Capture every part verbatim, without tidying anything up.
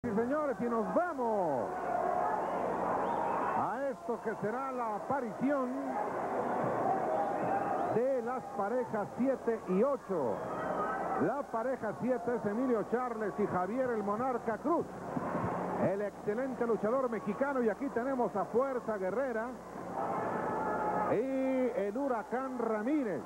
Sí, señores, y nos vamos a esto que será la aparición de las parejas siete y ocho. La pareja siete es Emilio Charles y Javier el Monarca Cruz, el excelente luchador mexicano, y aquí tenemos a Fuerza Guerrera y el Huracán Ramírez.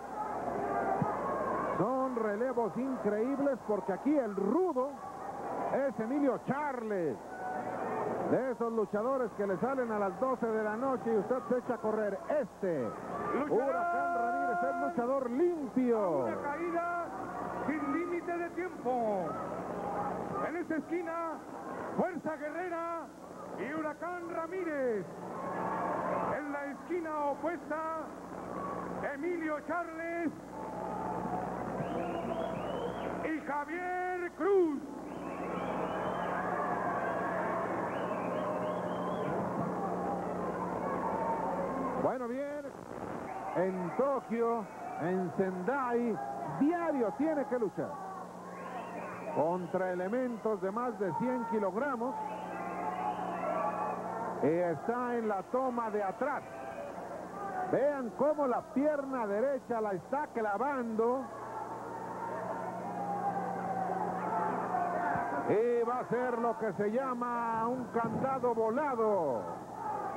Son relevos increíbles porque aquí el rudo es Emilio Charles, de esos luchadores que le salen a las doce de la noche y usted se echa a correr. Este luchador, Huracán Ramírez, es luchador limpio. Una caída sin límite de tiempo. En esta esquina, Fuerza Guerrera y Huracán Ramírez. En la esquina opuesta, Emilio Charles y Javier Cruz. Bueno, bien, en Tokio, en Sendai, diario tiene que luchar contra elementos de más de cien kilogramos. Y está en la toma de atrás. Vean cómo la pierna derecha la está clavando. Y va a ser lo que se llama un candado volado.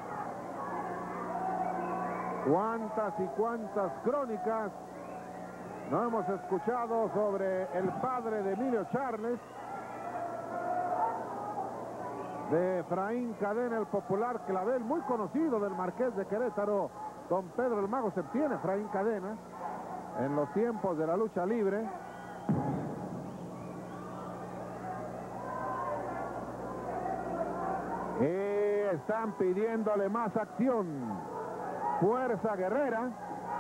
Cuántas y cuántas crónicas no hemos escuchado sobre el padre de Emilio Charles, de Efraín Cadena, el popular clavel, muy conocido del Marqués de Querétaro, don Pedro el Mago Septién, Efraín Cadena, en los tiempos de la lucha libre. Y están pidiéndole más acción. Fuerza Guerrera.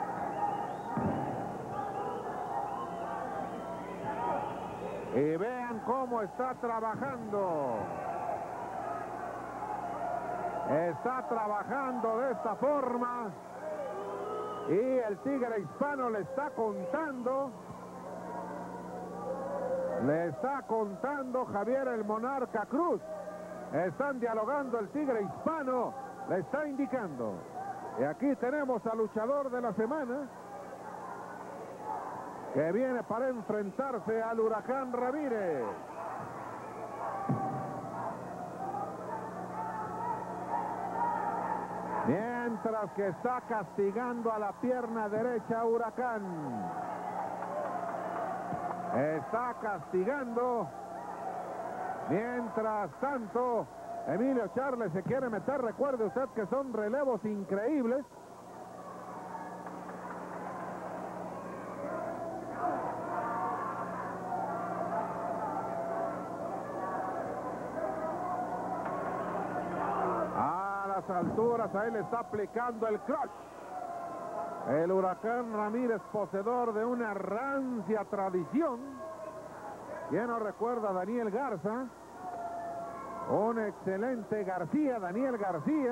Y vean cómo está trabajando. Está trabajando de esta forma. Y el Tigre Hispano le está contando. Le está contando Javier el Monarca Cruz. Están dialogando, el Tigre Hispano le está indicando. Y aquí tenemos al luchador de la semana, que viene para enfrentarse al Huracán Ramírez. Mientras que está castigando a la pierna derecha Huracán. Está castigando. Mientras tanto, Emilio Charles se quiere meter. Recuerde usted que son relevos increíbles. A las alturas, ahí le está aplicando el crush. El Huracán Ramírez, poseedor de una rancia tradición. ¿Quién no recuerda a Daniel Garza? Un excelente García, Daniel García.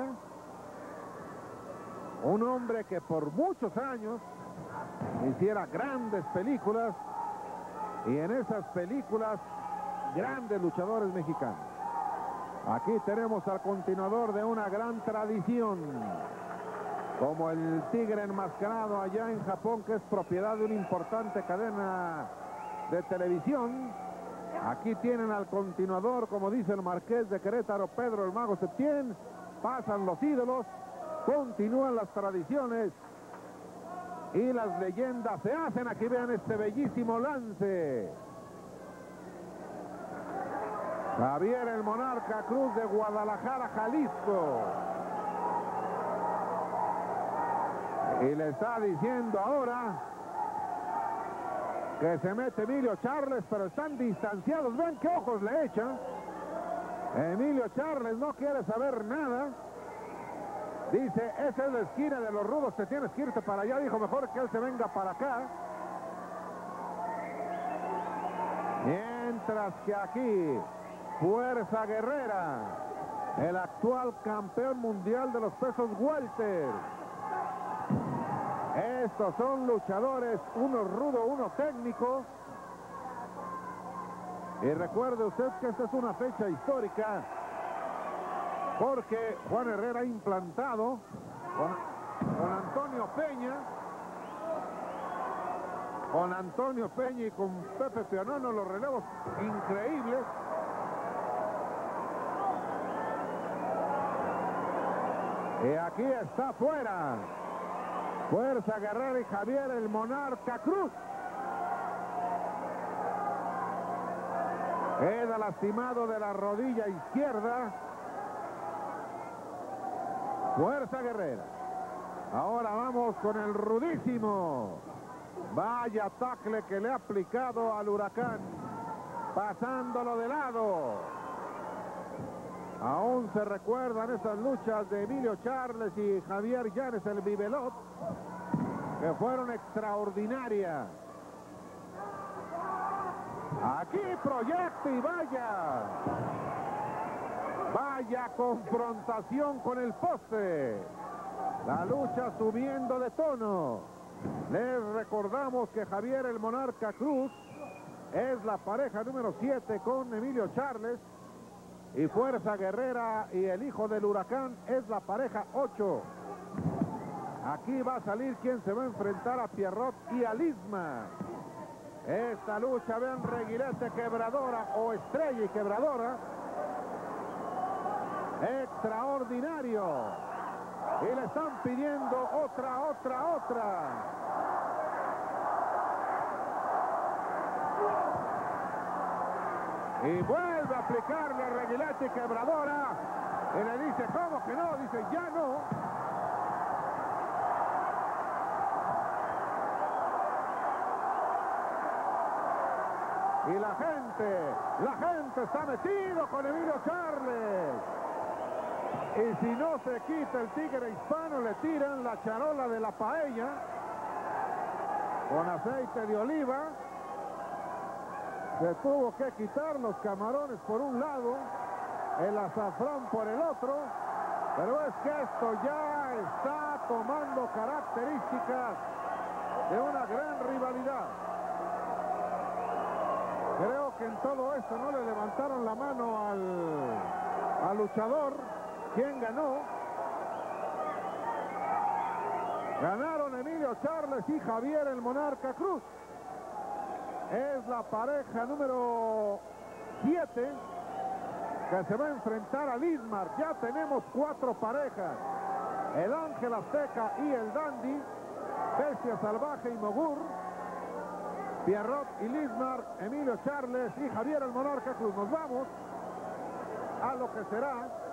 Un hombre que por muchos años hiciera grandes películas. Y en esas películas, grandes luchadores mexicanos. Aquí tenemos al continuador de una gran tradición, como el Tigre Enmascarado allá en Japón, que es propiedad de una importante cadena de televisión. Aquí tienen al continuador, como dice el Marqués de Querétaro, Pedro el Mago Septién. Pasan los ídolos, continúan las tradiciones y las leyendas se hacen. Aquí vean este bellísimo lance. Javier el Monarca Cruz, de Guadalajara, Jalisco. Y le está diciendo ahora que se mete Emilio Charles, pero están distanciados. Ven qué ojos le echan. Emilio Charles no quiere saber nada. Dice, esa es la esquina de los rudos, te tienes que irte para allá. Dijo, mejor que él se venga para acá. Mientras que aquí, Fuerza Guerrera, el actual campeón mundial de los pesos welter. Estos son luchadores, uno rudo, uno técnico. Y recuerde usted que esta es una fecha histórica, porque Juan Herrera ha implantado con, con Antonio Peña, con Antonio Peña y con Pepe Pionono los relevos increíbles. Y aquí está fuera. Fuerza Guerrera y Javier el Monarca Cruz. Queda lastimado de la rodilla izquierda. Fuerza Guerrera. Ahora vamos con el rudísimo. Vaya tacle que le ha aplicado al Huracán. Pasándolo de lado. Aún se recuerdan esas luchas de Emilio Charles y Javier Llanes el Vivelot, que fueron extraordinarias. Aquí proyecta y vaya. Vaya confrontación con el poste. La lucha subiendo de tono. Les recordamos que Javier el Monarca Cruz es la pareja número siete con Emilio Charles. Y Fuerza Guerrera y el hijo del Huracán es la pareja ocho. Aquí va a salir quien se va a enfrentar a Pierrot y a Lismar. Esta lucha, vean, reguilete quebradora o estrella y quebradora. Extraordinario. Y le están pidiendo otra, otra, otra. Y vuelve a aplicarle a reguilete y quebradora. Y le dice, ¿cómo que no? Dice, ya no. Y la gente, la gente está metido con Emilio Charles. Y si no se quita el tigre hispano, le tiran la charola de la paella con aceite de oliva. Se tuvo que quitar los camarones por un lado, el azafrán por el otro, pero es que esto ya está tomando características de una gran rivalidad. Creo que en todo esto no le levantaron la mano al, al luchador. ¿Quién ganó? Ganaron Emilio Charles y Javier el Monarca Cruz. Es la pareja número siete que se va a enfrentar a Lismar. Ya tenemos cuatro parejas. El Ángel Azteca y el Dandy, Bestia Salvaje y Mogur, Pierrot y Lismar, Emilio Charles y Javier el Monarca Cruz. Nos vamos a lo que será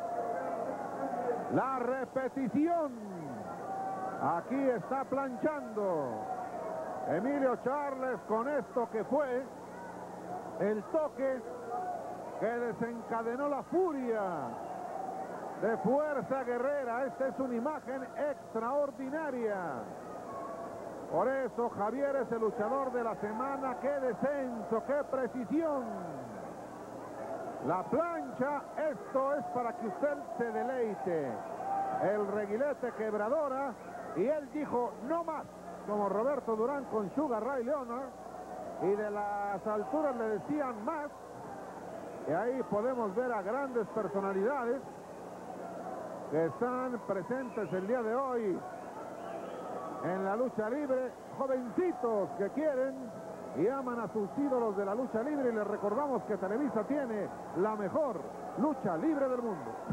la repetición. Aquí está planchando Emilio Charles con esto que fue el toque que desencadenó la furia de Fuerza Guerrera. Esta es una imagen extraordinaria. Por eso Javier es el luchador de la semana. ¡Qué descenso, qué precisión! La plancha, esto es para que usted se deleite. El reguilete quebradora, y él dijo no más, como Roberto Durán con Sugar Ray Leonard, y de las alturas le decían más. Y ahí podemos ver a grandes personalidades que están presentes el día de hoy en la lucha libre, jovencitos que quieren y aman a sus ídolos de la lucha libre, y les recordamos que Televisa tiene la mejor lucha libre del mundo.